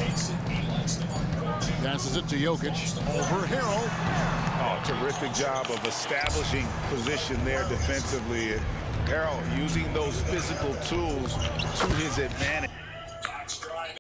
Passes it to Jokic. Over Harrell. Oh, terrific job of establishing position there defensively. Harrell using those physical tools to his advantage.